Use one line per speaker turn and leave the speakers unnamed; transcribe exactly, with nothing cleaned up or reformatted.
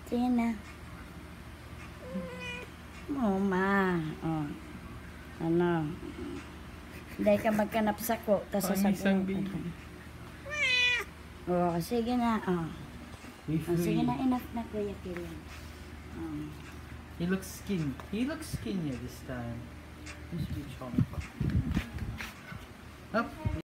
Sige na. Mama. Oh. Ano? Dahil ka magkanap sako. Tapos
Pang isang
sako.
baby.
Oh, sige na. Oh.
Be
Oh, sige
free.
na. Enough na, Kuya Kiran. Oh.
He looks skin. He looks skinnier this time. This be chompa. Up.